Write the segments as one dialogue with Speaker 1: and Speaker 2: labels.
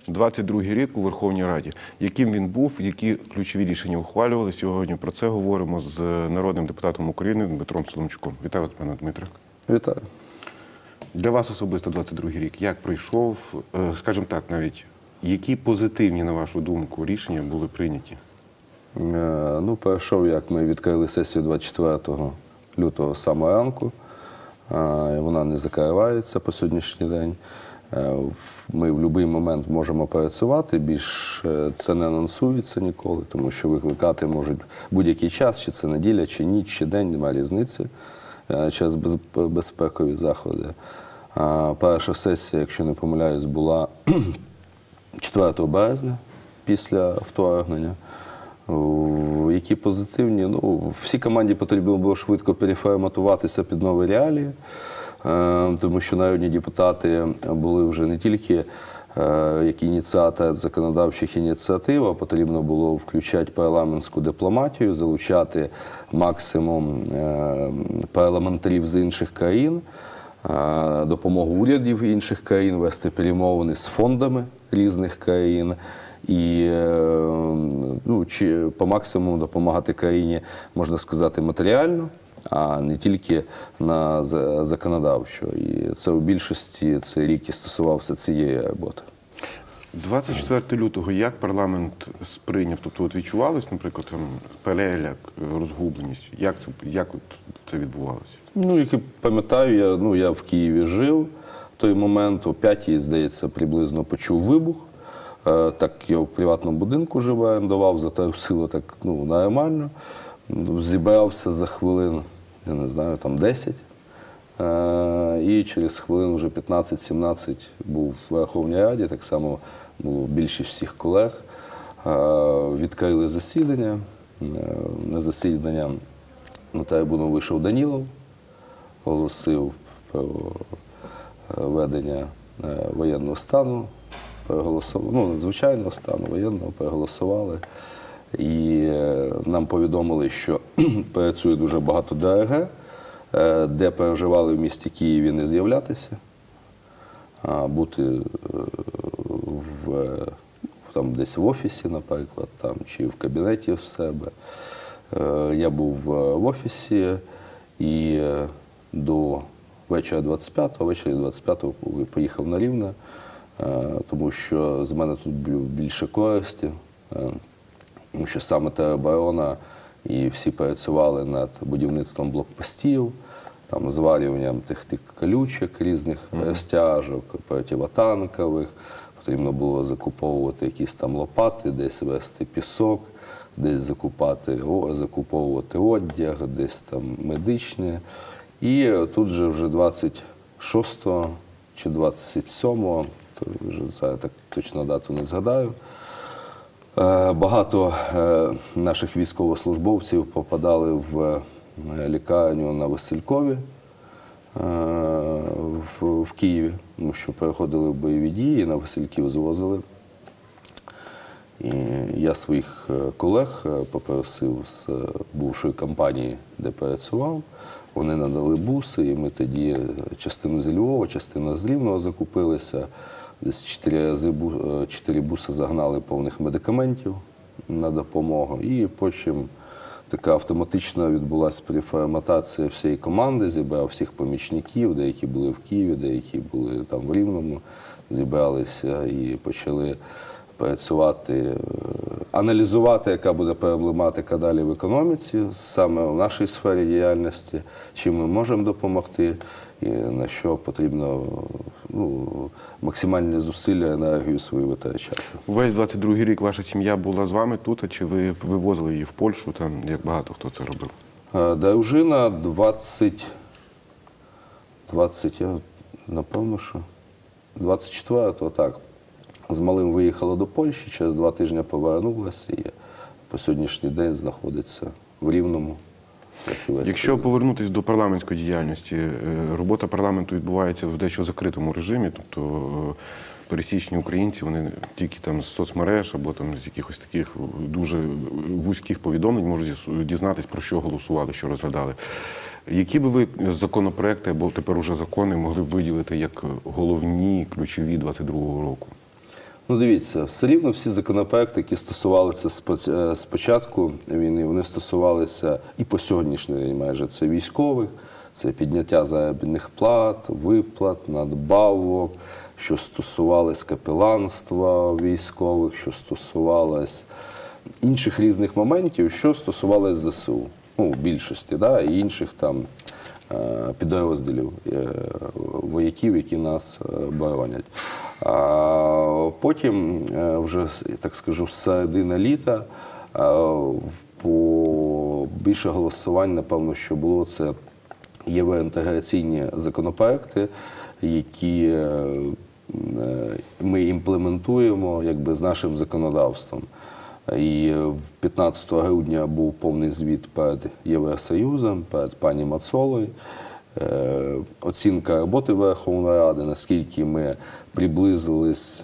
Speaker 1: 22-й рік у Верховній Раді. Яким він був, які ключові рішення ухвалювали сьогодні? Про це говоримо з народним депутатом України Дмитром Соломчуком. Вітаю вас, пане Дмитре.
Speaker 2: Вітаю.
Speaker 1: Для вас особисто 22-й рік. Як пройшов, скажімо так, навіть, які позитивні, на вашу думку, рішення були прийняті?
Speaker 2: Ну, пройшов, як ми відкрили сесію 24 лютого самого ранку. Вона не закривається по сьогоднішній день. Ми в будь-який момент можемо працювати, більш це не анонсується ніколи, тому що викликати можуть будь-який час, чи це неділя, чи ніч, чи день, немає різниці через безпекові заходи. Перша сесія, якщо не помиляюсь, була 4 березня після вторгнення. Які позитивні? Ну, всій команді потрібно було швидко переформатуватися під нові реалії, тому що народні депутати були вже не тільки як ініціатор законодавчих ініціатив, а потрібно було включати парламентську дипломатію, залучати максимум парламентарів з інших країн, допомогу урядів інших країн, вести перемовини з фондами різних країн і ну, по максимуму допомагати країні, можна сказати, матеріально, а не тільки на законодавчо. І це у більшості цей рік і стосувався цієї роботи.
Speaker 1: 24 лютого як парламент сприйняв? Тобто от відчувалось, наприклад, там, переляк, розгубленість? Як це відбувалося?
Speaker 2: Ну, як пам'ятаю, я в Києві жив в той момент, о 5-й, здається, приблизно почув вибух. Так, я в приватному будинку жив, орендував, затрусило так, нормально. Зібрався за хвилин, я не знаю, там 10. І через хвилин вже 15-17 був в Верховній Раді, так само було більше всіх колег. Відкрили засідання. На засідання на трибуну вийшов Данілов, оголосив про введення воєнного стану. Надзвичайного стану, воєнного, проголосували. І нам повідомили, що працює дуже багато ДРГ, де переживали в місті Києві не з'являтися, а бути десь в офісі, наприклад, чи в кабінеті в себе. Я був в офісі і до вечора 25-го, ввечері 25-го поїхав на Рівне, тому що з мене тут більше користі, тому що саме тероборона і всі працювали над будівництвом блокпостів, зварюванням тих колючок різних розтяжок, противотанкових, потрібно було закуповувати якісь лопати, десь вести пісок, десь закуповувати одяг, десь медичне. І тут же вже 26-го чи 27-го, вже зараз так точно дату не згадаю, багато наших військовослужбовців попадали в лікарню на Василькові в Києві, тому що переходили в бойові дії, на Васильків звозили. І я своїх колег попросив з бувшої компанії, де працював, вони надали буси, і ми тоді частину зі Львова, частину з Рівного закупилися. Десь 4 буси загнали повних медикаментів на допомогу. І потім така автоматична відбулася переформатація всієї команди, зібрав всіх помічників, деякі були в Києві, деякі були там в Рівному, зібралися і почали працювати, аналізувати, яка буде проблематика далі в економіці, саме в нашій сфері діяльності, чим ми можемо допомогти, і на що потрібно максимальні зусилля, енергію свою витрачати.
Speaker 1: Весь 22-й рік ваша сім'я була з вами тут, а чи ви вивозили її в Польщу, як багато хто це робив?
Speaker 2: Дружина 20, я напевно, що 24-го, так, з малим виїхала до Польщі, через 2 тижні повернулася і по сьогоднішній день знаходиться в Рівному.
Speaker 1: Якщо повернутися до парламентської діяльності, робота парламенту відбувається в дещо закритому режимі, тобто пересічні українці, вони тільки з соцмереж або з якихось таких дуже вузьких повідомлень можуть дізнатися, про що голосували, що розглядали. Які би ви законопроекти, або тепер уже закони, могли б виділити як головні, ключові 22-го року?
Speaker 2: Ну, дивіться, все рівно всі законопроекти, які стосувалися з початку війни, вони стосувалися і по сьогоднішній день майже це військових, це підняття заробітних плат, виплат, надбавок, що стосувалось капеланства військових, що стосувалось інших різних моментів, що стосувалось ЗСУ. Ну, в більшості, да, і інших там підрозділів вояків, які нас боронять. А потім, вже, так скажу, з середини літа більше голосувань, напевно, що було це євроінтеграційні законопроекти, які ми імплементуємо якби з нашим законодавством. І 15 грудня був повний звіт перед Євросоюзом, перед пані Мацолою. Оцінка роботи Верховної Ради, наскільки ми приблизились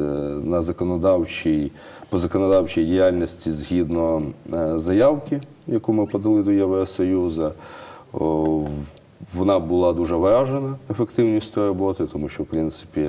Speaker 2: по законодавчій діяльності згідно заявки, яку ми подали до Євросоюзу. Вона була дуже вражена ефективністю роботи, тому що, в принципі,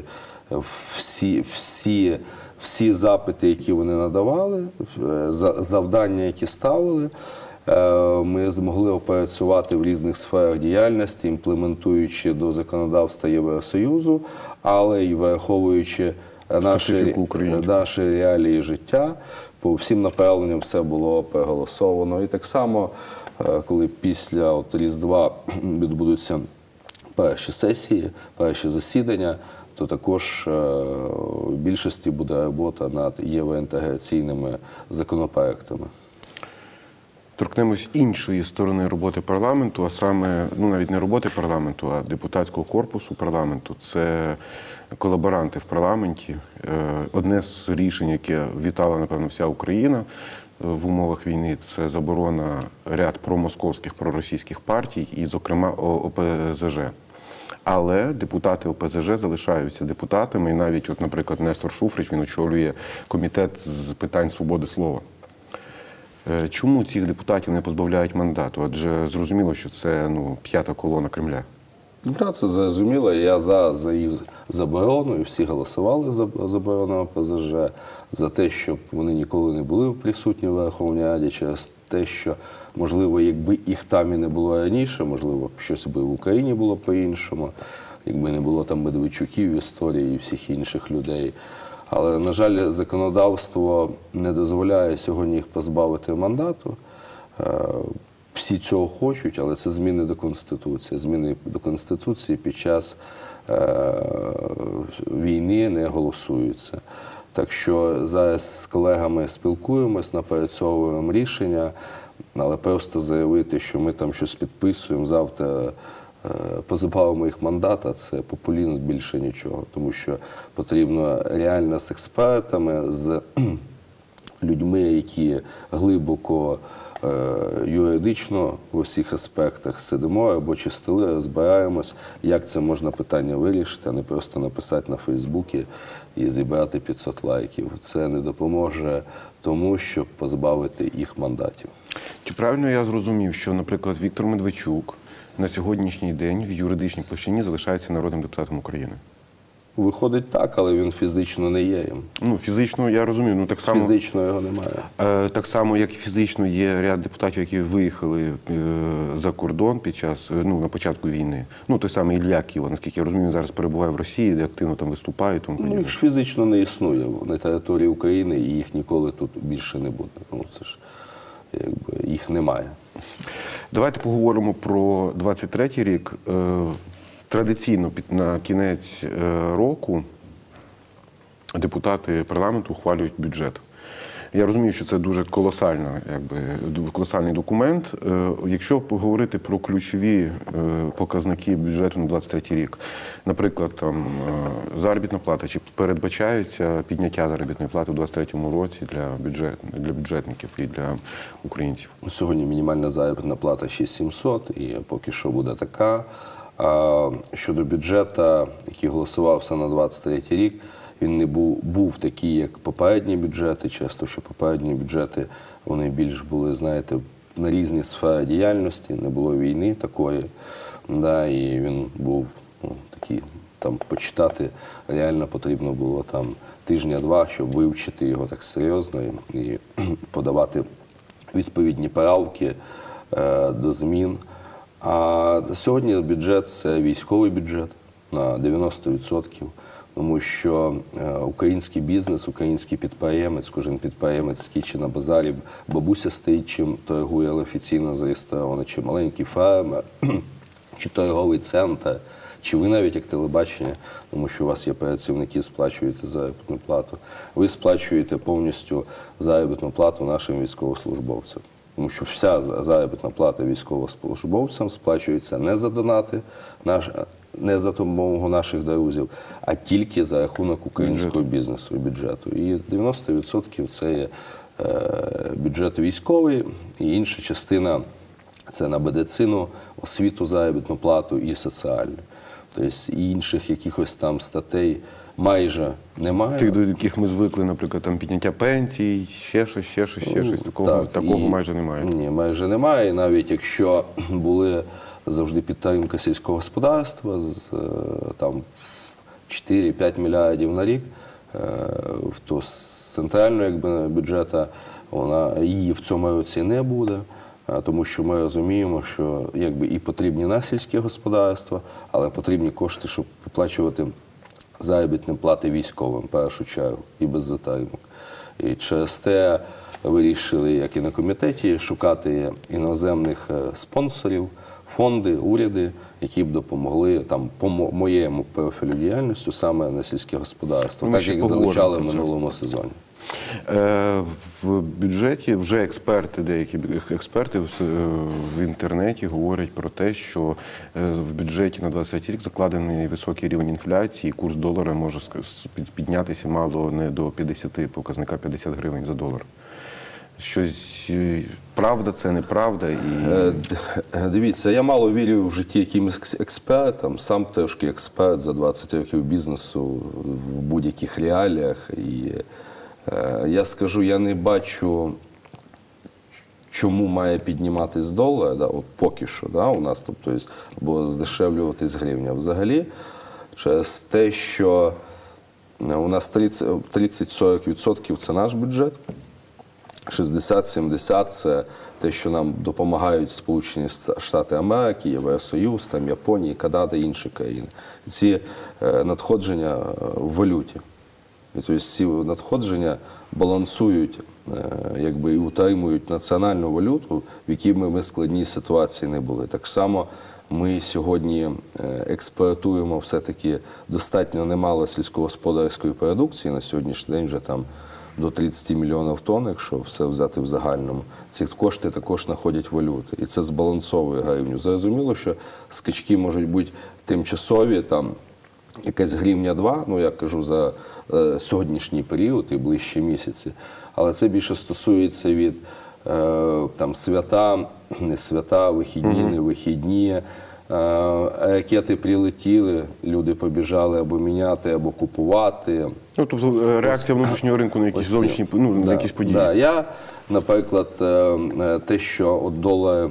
Speaker 2: всі запити, які вони надавали, завдання, які ставили, ми змогли опрацювати в різних сферах діяльності, імплементуючи до законодавства Євросоюзу, але й враховуючи наші реалії життя. По всім направленням все було проголосовано. І так само, коли після Різдва відбудуться перші сесії, перші засідання, то також в більшості буде робота над євроінтеграційними законопроектами.
Speaker 1: Торкнемось іншої сторони роботи парламенту, а саме, ну навіть не роботи парламенту, а депутатського корпусу парламенту. Це колаборанти в парламенті. Одне з рішень, яке вітала, напевно, вся Україна в умовах війни, це заборона ряд промосковських, проросійських партій і, зокрема, ОПЗЖ. Але депутати ОПЗЖ залишаються депутатами, і навіть, от, наприклад, Нестор Шуфрич, він очолює комітет з питань свободи слова. Чому цих депутатів не позбавляють мандату? Адже зрозуміло, що це п'ята колона Кремля.
Speaker 2: Так, це зрозуміло. Я за їх заборону, і всі голосували за заборону ОПЗЖ, за те, щоб вони ніколи не були присутні в Верховній Раді, через те, що, можливо, якби їх там і не було раніше, можливо, щось би в Україні було по-іншому, якби не було там Медведчуків в історії і всіх інших людей. Але, на жаль, законодавство не дозволяє сьогодні їх позбавити мандату. Всі цього хочуть, але це зміни до Конституції. Зміни до Конституції під час війни не голосуються. Так що зараз з колегами спілкуємось, напрацьовуємо рішення, але просто заявити, що ми там щось підписуємо, завтра позбавимо їх мандата, це популізм, більше нічого. Тому що потрібно реально з експертами, з людьми, які глибоко юридично в усіх аспектах сидимо, робочі столи, розбираємось, як це можна питання вирішити, а не просто написати на Фейсбуці і зібрати 500 лайків. Це не допоможе тому, щоб позбавити їх мандатів.
Speaker 1: Чи правильно я зрозумів, що, наприклад, Віктор Медведчук на сьогоднішній день в юридичній площині залишається народним депутатом України?
Speaker 2: Виходить так, але він фізично не є їм.
Speaker 1: Ну, фізично, я розумію. Так само,
Speaker 2: фізично його немає.
Speaker 1: Так само, як і фізично є ряд депутатів, які виїхали за кордон під час, на початку війни. Той самий Ілля Ківа, наскільки я розумію, він зараз перебуває в Росії, де активно там виступає.
Speaker 2: Їх ж фізично не існує на території України, і їх ніколи тут більше не буде. Це ж, їх немає.
Speaker 1: Давайте поговоримо про 23-й рік. Традиційно на кінець року депутати парламенту ухвалюють бюджет. Я розумію, що це дуже колосальний документ. Якщо поговорити про ключові показники бюджету на 23-й рік, наприклад, там заробітна плата, чи передбачається підняття заробітної плати у 23-му році для бюджетників і для українців?
Speaker 2: Сьогодні мінімальна заробітна плата 6700, і поки що буде така. А щодо бюджету, який голосувався на 23-й рік, він не був такий, як попередні бюджети. Часто, що попередні бюджети, вони більш були, знаєте, на різні сфери діяльності, не було війни такої. І він був такий там почитати реально потрібно було там тижня-два, щоб вивчити його так серйозно і подавати відповідні правки до змін. А сьогодні бюджет – це військовий бюджет на 90%, тому що український бізнес, український підприємець, кожен підприємець, який чи на базарі бабуся стоїть, чим торгує, але офіційно зареєстровано, чи маленький фермер, чи торговий центр, чи ви навіть як телебачення, тому що у вас є працівники, сплачуєте заробітну плату, ви сплачуєте повністю заробітну плату нашим військовослужбовцям. Тому що вся заробітна плата військовослужбовцям сплачується не за донати, не за допомогу наших друзів, а тільки за рахунок українського бізнесу і бюджету. І 90% це є бюджет військовий, і інша частина – це на медицину, освіту, заробітну плату і соціальну. Тобто інших якихось там статей майже немає.
Speaker 1: Тих, до яких ми звикли, наприклад, там підняття пенсій, ще щось, такого майже немає.
Speaker 2: Ні, майже немає. І навіть якщо були завжди підтримка сільського господарства, там 4-5 мільярдів на рік, то з центрального бюджету її в цьому році не буде. Тому що ми розуміємо, що і потрібні на сільське господарство, але потрібні кошти, щоб виплачувати заробітні плати військовим, в першу чергу, і без затримок. І через те вирішили, як і на комітеті, шукати іноземних спонсорів, фонди, уряди, які б допомогли там, по моєму профілю діяльності саме на сільське господарство, так як залучали в минулому сезоні.
Speaker 1: В бюджеті вже деякі експерти в інтернеті говорять про те, що в бюджеті на 23 рік закладений високий рівень інфляції, і курс долара може піднятися мало не до 50, 50 гривень за долар. Щось правда, це неправда?
Speaker 2: Дивіться, я мало вірю в житті якимось експертам, сам трошки експерт за 20 років бізнесу в будь-яких реаліях. І я скажу, я не бачу, чому має підніматись долар, от поки що, у нас, тобто, або здешевлюватись гривня. Взагалі, через те, що у нас 30-40% це наш бюджет, 60-70% це те, що нам допомагають Сполучені Штати Америки, Євросоюз, там, Японія, Канада і інші країни. Ці надходження в валюті. І, тобто, ці надходження балансують і утримують національну валюту, в якій ми в складній ситуації не були. Так само ми сьогодні експортуємо все-таки достатньо немало сільськогосподарської продукції, на сьогоднішній день вже там до 30 мільйонів тонн, якщо все взяти в загальному. Ці кошти також знаходять валюти. І це збалансовує гривню. Зрозуміло, що скачки можуть бути тимчасові, там, якась гривня-два, я кажу за сьогоднішній період і ближчі місяці, але це більше стосується від там, свята, не свята, вихідні, не вихідні, ракети прилетіли, люди побіжали або міняти, або купувати.
Speaker 1: Тобто реакція внутрішнього ринку на якісь зовнішні, на якісь події.
Speaker 2: Да, я, наприклад, те, що от долар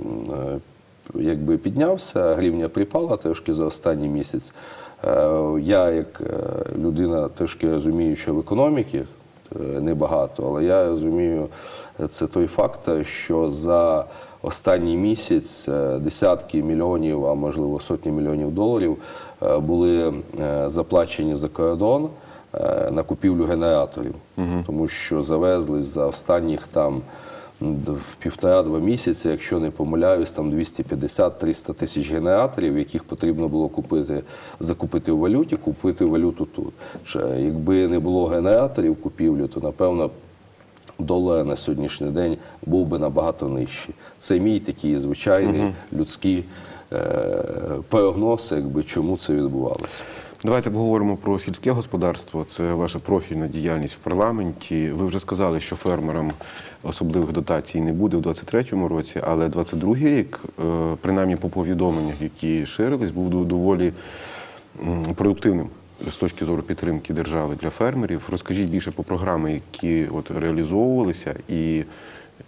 Speaker 2: піднявся, гривня припала трошки за останній місяць, я, як людина, трошки розуміюча в економіці, небагато, але я розумію, це той факт, що за останній місяць десятки мільйонів, а можливо сотні мільйонів доларів були заплачені за кордон на купівлю генераторів. Тому що завезли за останніх там в 1,5-2 місяці, якщо не помиляюсь, там 250-300 тисяч генераторів, яких потрібно було закупити в валюті, купити валюту тут. Якби не було генераторів купівлі, то, напевно, долар на сьогоднішній день був би набагато нижчий. Це мій такий звичайний людський прогноз, чому це відбувалося.
Speaker 1: Давайте поговоримо про сільське господарство. Це ваша профільна діяльність в парламенті. Ви вже сказали, що фермерам особливих дотацій не буде у 2023 році, але 2022 рік, принаймні по повідомленнях, які ширились, був доволі продуктивним з точки зору підтримки держави для фермерів. Розкажіть більше про програми, які реалізовувалися, і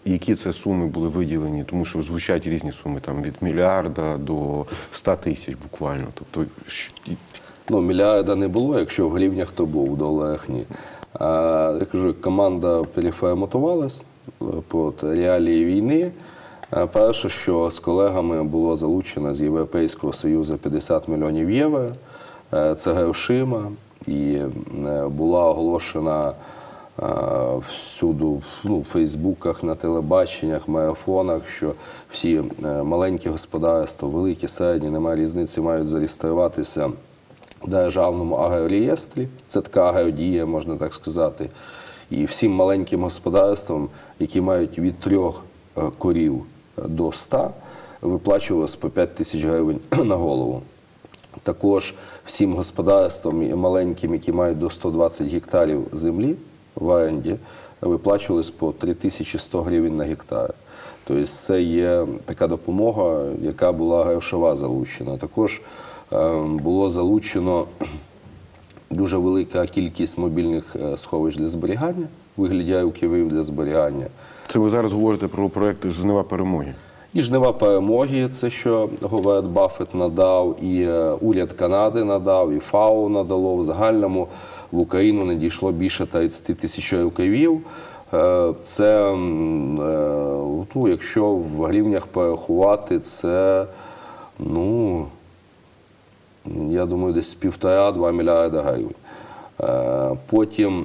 Speaker 1: І які це суми були виділені? Тому що звучать різні суми, там від мільярда до 100 тисяч буквально. Тобто,
Speaker 2: Ну, мільярда не було, якщо в гривнях, то був, в доларах ні. Я кажу, команда переформатувалась під реалії війни. Перше, що з колегами було залучено з Європейського Союзу 50 мільйонів євро, це грошима, і була оголошена всюду, в Фейсбуках, на телебаченнях, марафонах, що всі маленькі господарства, великі, середні, немає різниці, мають зареєструватися в Державному агрореєстрі. Це така агродія, можна так сказати. І всім маленьким господарствам, які мають від 3 корів до 100, виплачувалось по 5 тисяч гривень на голову. Також всім господарствам маленьким, які мають до 120 гектарів землі в оренді, виплачувалось по 3100 гривень на гектар. Тобто це є така допомога, яка була грошова залучена. Також було залучено дуже велика кількість мобільних сховищ для зберігання, у вигляді архівів для зберігання.
Speaker 1: це ви зараз говорите про проєкт «Жнива перемоги».
Speaker 2: І «Жнива перемоги», це що Говард Баффет надав, і уряд Канади надав, і ФАО надало. В загальному в Україну надійшло більше 30 тисяч рукавів. Це, якщо в гривнях порахувати, це, я думаю, десь 1,5–2 мільярда гривень. Потім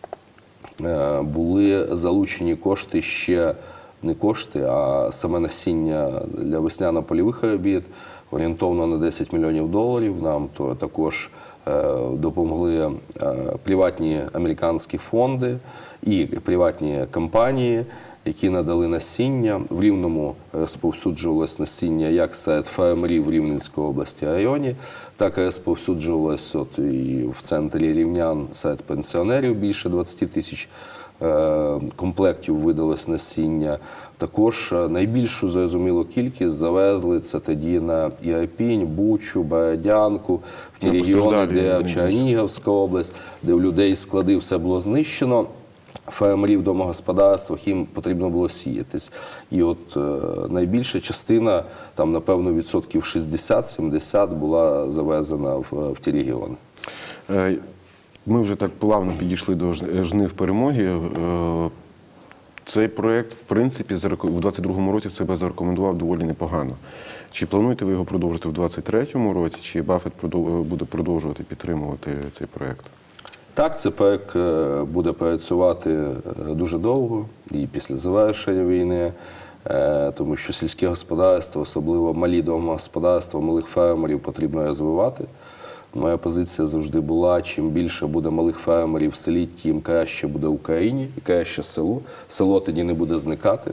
Speaker 2: були залучені кошти ще, не кошти, а саме насіння для весняно-польових робіт, орієнтовно на 10 мільйонів доларів. Нам також допомогли приватні американські фонди і приватні компанії, які надали насіння. В Рівному розповсюджувалось насіння як серед фермерів в Рівненській області, районі, так і розповсюджувалось і в центрі рівнян серед пенсіонерів. Більше 20 тисяч комплектів видалось насіння. Також найбільшу, зрозуміло, кількість завезли це тоді на Ірпінь, Бучу, Бородянку, в ті регіони, де Чернігівська область, де в людей склади все було знищено. Фермерів в домогосподарствах, їм потрібно було сіятись. І от найбільша частина, там, напевно, відсотків 60-70 була завезена в ті регіони.
Speaker 1: Ми вже так плавно підійшли до «Жнив перемоги». Цей проєкт, в принципі, у 2022 році себе зарекомендував доволі непогано. Чи плануєте ви його продовжити в 2023 році, чи Баффет буде продовжувати підтримувати цей проєкт?
Speaker 2: Так, цей проєкт буде працювати дуже довго і після завершення війни, тому що сільське господарство, особливо малі домогосподарства, малих фермерів потрібно розвивати. Моя позиція завжди була, чим більше буде малих фермерів в селі, тим краще буде в Україні і краще селу. Село тоді не буде зникати.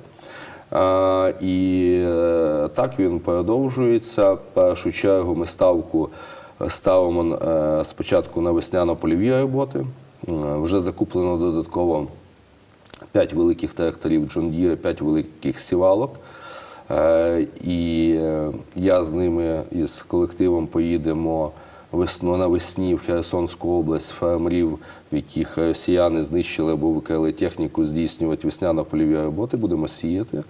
Speaker 2: І так він продовжується. В першу чергу ми ставку ставимо спочатку на весняно-польові роботи. Вже закуплено додатково 5 великих тракторів John Deere, 5 великих сівалок. І я з ними, із колективом поїдемо навесні в Херсонську область, фермерів, в яких росіяни знищили або викрали техніку, здійснювати весняно-польові роботи, будемо сіяти.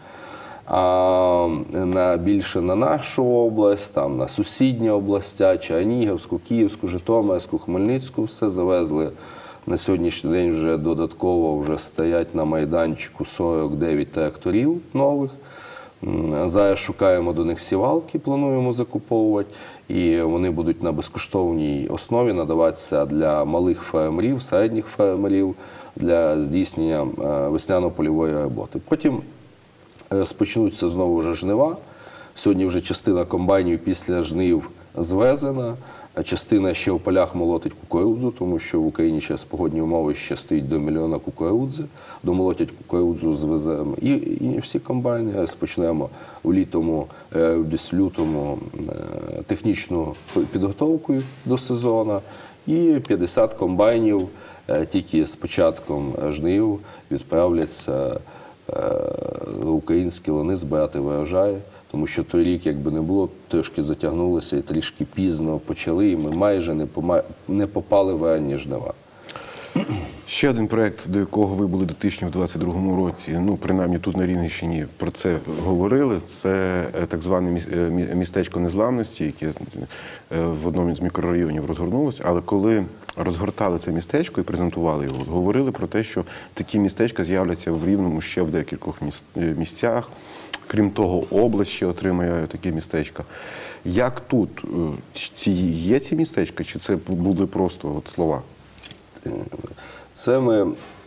Speaker 2: А більше на нашу область, там, на сусідні області, Чернігівську, Київську, Житомирську, Хмельницьку, все завезли. На сьогоднішній день вже додатково вже стоять на майданчику 49 тракторів нових. Зараз шукаємо до них сівалки, плануємо закуповувати, і вони будуть на безкоштовній основі надаватися для малих фермерів, середніх фермерів, для здійснення весняно-польової роботи. Потім розпочнуться знову вже жнива. Сьогодні вже частина комбайнів після жнив звезена, а частина ще в полях молотить кукурудзу, тому що в Україні через погодні умови ще стоїть до мільйона кукурудзи. Домолотять кукурудзу, звеземо. І всі комбайни розпочнемо десь в лютому технічну підготовку до сезону. І 50 комбайнів тільки з початком жнив відправляться в українські лани збирати врожай. Тому що той рік, якби не було, трошки затягнулося і трішки пізно почали, і ми майже не попали в ранні жнива.
Speaker 1: Ще один проєкт, до якого ви були дотичні в 2022 році, ну, принаймні тут на Рівненщині про це говорили, це так зване містечко незламності, яке в одному з мікрорайонів розгорнулося. Але коли розгортали це містечко і презентували його, говорили про те, що такі містечка з'являться в Рівному ще в декількох місцях. Крім того, область ще отримає такі містечка. Як тут? Є ці містечка, чи це були просто от слова?
Speaker 2: Це ми,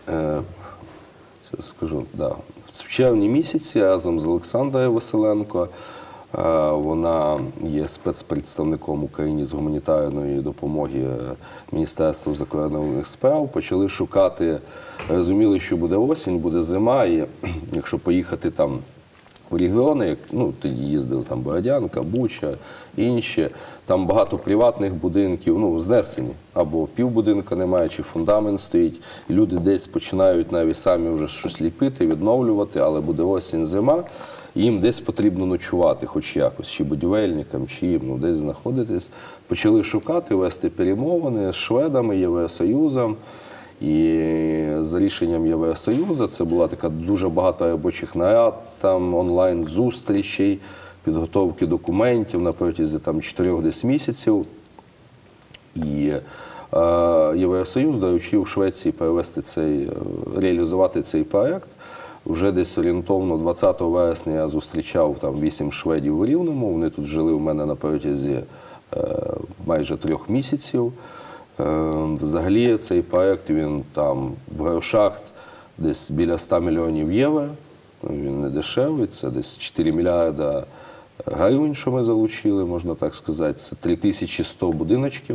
Speaker 2: скажу, да, в червні місяці разом з Олександрою Василенко, вона є спецпредставником України з гуманітарної допомоги Міністерства закордонних справ, почали шукати, розуміли, що буде осінь, буде зима, і якщо поїхати там в регіони, як, ну, тоді їздили там Бородянка, Буча, інші, там багато приватних будинків, ну, знесені, або півбудинка немає, чи фундамент стоїть, і люди десь починають навіть самі вже щось ліпити, відновлювати, але буде осінь, зима, і їм десь потрібно ночувати, хоч якось, чи будівельникам, чи їм, ну, десь знаходитись. Почали шукати, вести перемовини з шведами, Євросоюзом. І за рішенням Євросоюзу це була така дуже багато робочих нарад, там онлайн-зустрічей, підготовки документів на протязі там 4 десь місяців. І Євросоюз доручив Швеції реалізувати цей проект. Вже десь орієнтовно 20 вересня я зустрічав там 8 шведів у Рівному, вони тут жили у мене на протязі майже 3 місяців. Взагалі цей проєкт, він там в грошах десь біля 100 мільйонів євро, він не дешевий, це десь 4 мільярда гривень, що ми залучили, можна так сказати, це 3100 будиночків.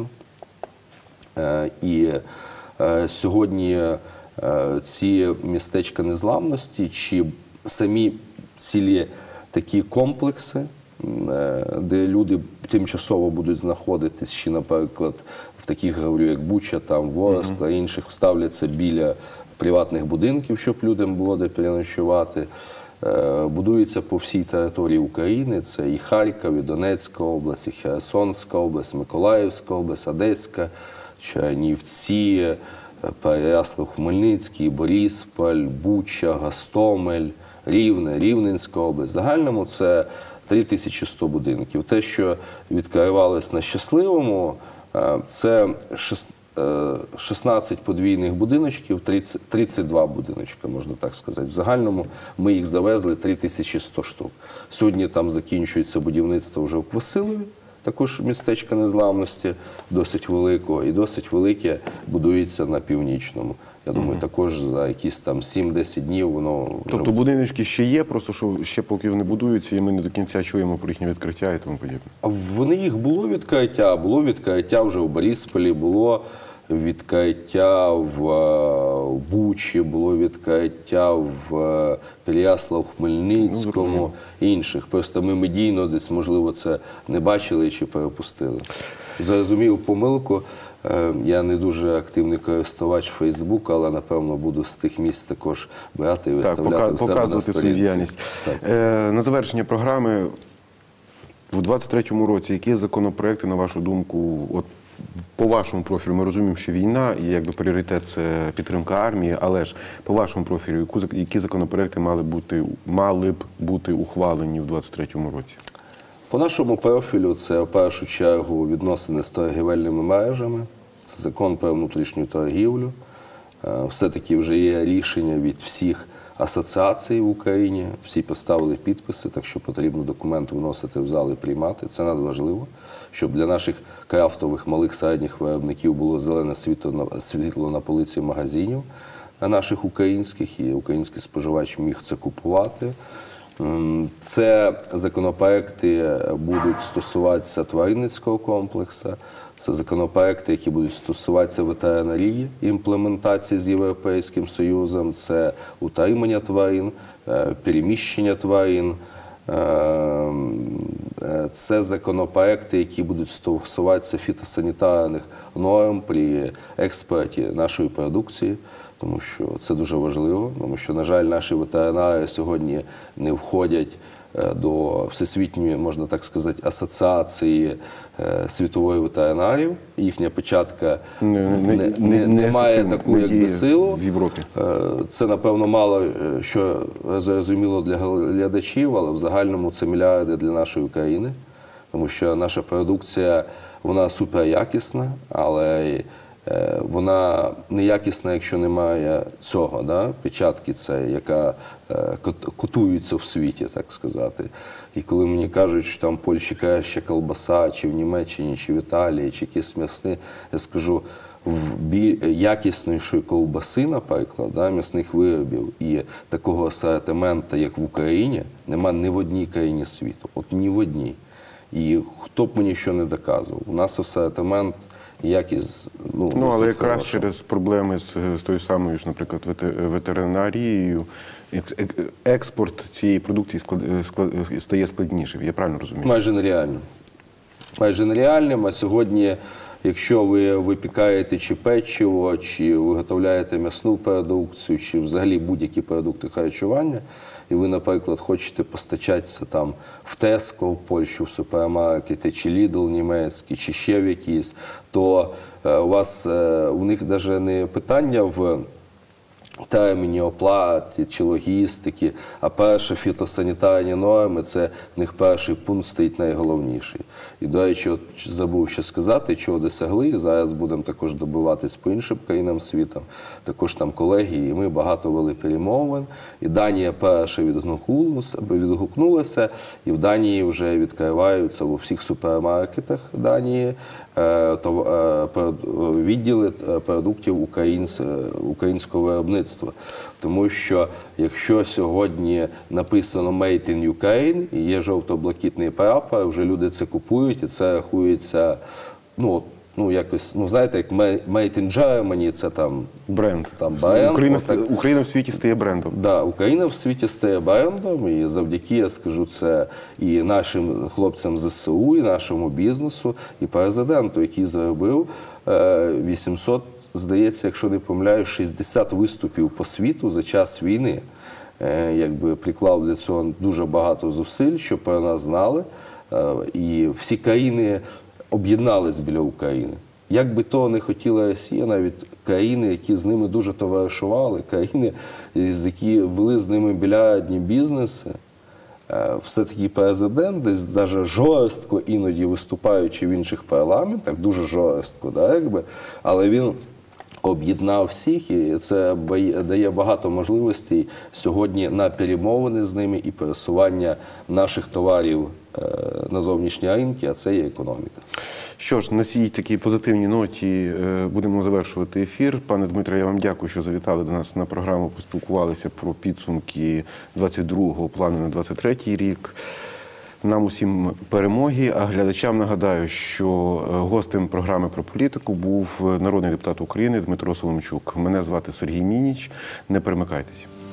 Speaker 2: І сьогодні ці містечка незламності, чи самі цілі такі комплекси, де люди тимчасово будуть знаходитись, чи, наприклад, в таких, говорю, як Буча, там, Ворос та інших, ставляться біля приватних будинків, щоб людям було де переночувати. Будуються по всій території України. Це і Харків, і Донецька область, і Херсонська область, Миколаївська область, Одеська, Чернівці, Переяслав-Хмельницький, Борисполь, Буча, Гостомель, Рівне, Рівненська область. В загальному це 3100 будинків. Те, що відкривалось на Щасливому, це 16 подвійних будиночків, 32 будиночка, можна так сказати. В загальному ми їх завезли 3100 штук. Сьогодні там закінчується будівництво вже в Квасилові, також містечка незламності, досить великого, і досить велике будується на Північному. Я думаю, також за якісь там 7-10 днів воно вже...
Speaker 1: Тобто будиночки ще є, просто що ще поки вони будуються, і ми не до кінця чуємо про їхнє відкриття і тому подібне.
Speaker 2: Вони їх було відкриття вже в Борисполі, було відкриття в Бучі, було відкриття в Переяслав-Хмельницькому, інших. Просто ми медійно десь, можливо, це не бачили чи перепустили. Зрозумів помилку. Я не дуже активний користувач Фейсбуку, але, напевно, буду з тих місць також брати і виставляти в себе на
Speaker 1: свою діяльність. На завершення програми, в 2023 році, які законопроекти, на вашу думку, от по вашому профілю, ми розуміємо, що війна і якби пріоритет – це підтримка армії, але ж по вашому профілю, які законопроекти мали б бути ухвалені в 2023 році?
Speaker 2: По нашому профілю це, в першу чергу, відносини з торгівельними мережами, це закон про внутрішню торгівлю. Все-таки вже є рішення від всіх асоціацій в Україні, всі поставили підписи, так що потрібно документи вносити в зал і приймати. Це надважливо, щоб для наших крафтових малих середніх виробників було зелене світло на полиці магазинів наших українських, і український споживач міг це купувати. Це законопроекти будуть стосуватися тваринницького комплексу, це законопроекти, які будуть стосуватися ветеринарії, імплементації з Європейським Союзом, це утримання тварин, переміщення тварин. Це законопроекти, які будуть стосуватися фітосанітарних норм при експорті нашої продукції, тому що це дуже важливо, тому що, на жаль, наші ветеринари сьогодні не входять до Всесвітньої, можна так сказати, асоціації світової ветеринарів. Їхня печатка не має таку якби силу.
Speaker 1: В Європі.
Speaker 2: Це, напевно, мало що зрозуміло для глядачів, але в загальному це мільярди для нашої країни. Тому що наша продукція, вона суперякісна, але вона неякісна, якщо немає цього, да? Печатки це, яка котується в світі, так сказати. І коли мені кажуть, що там в Польщі краща колбаса, чи в Німеччині, чи в Італії, чи якісь м'ясні, я скажу, якіснішої ковбаси, наприклад, да, м'ясних виробів і такого асортименту, як в Україні, нема ні в одній країні світу. От ні в одній. І хто б мені що не доказував. У нас асортимент і якість,
Speaker 1: але якраз через проблеми з тою самою ж, наприклад, ветеринарією, експорт цієї продукції стає складнішим. Я правильно розумію?
Speaker 2: Майже нереальним. Майже нереальним. А сьогодні, якщо ви випікаєте чи печиво, чи виготовляєте м'ясну продукцію, чи взагалі будь-які продукти харчування, і ви, наприклад, хочете постачатися там в Теско, в Польщу, в супермаркети, чи Lidl німецький, чи ще в якийсь, то у них навіть не питання в терміні оплати чи логістики, а перші фітосанітарні норми – це в них перший пункт стоїть найголовніший. І, до речі, от забув ще сказати, чого досягли, і зараз будемо також добиватись по іншим країнам світу, також там колегії, і ми багато вели перемовин, і Данія перша відгукнулася, і в Данії вже відкриваються в усіх супермаркетах Данії відділи продуктів українського виробництва. Тому що якщо сьогодні написано «Made in Ukraine» і є жовто-блакитний прапор, вже люди це купують, і це рахується, якось, знаєте, як «Made in Germany» – це там
Speaker 1: бренд.
Speaker 2: Україна
Speaker 1: в світі стає брендом.
Speaker 2: Да, Україна в світі стає брендом, і завдяки, я скажу, це і нашим хлопцям ЗСУ, і нашому бізнесу, і президенту, який зробив 800, здається, якщо не помиляюсь, 60 виступів по світу за час війни. Якби приклав для цього дуже багато зусиль, щоб про нас знали, і всі країни об'єднались біля України. Як би то не хотіла Росія, навіть країни, які з ними дуже товаришували, країни, які вели з ними мільярдні бізнеси, все-таки президент, десь навіть жорстко іноді виступаючи в інших парламентах, дуже жорстко, але він об'єднав всіх, і це дає багато можливостей сьогодні на перемовини з ними і пересування наших товарів на зовнішні ринки, а це є економіка.
Speaker 1: Що ж, на цій такій позитивній ноті будемо завершувати ефір. Пане Дмитре, я вам дякую, що завітали до нас на програму, поспілкувалися про підсумки 22-го плану на 23-й рік. Нам усім перемоги, а глядачам нагадаю, що гостем програми про політику був народний депутат України Дмитро Соломчук. Мене звати Сергій Мініч. Не перемикайтеся.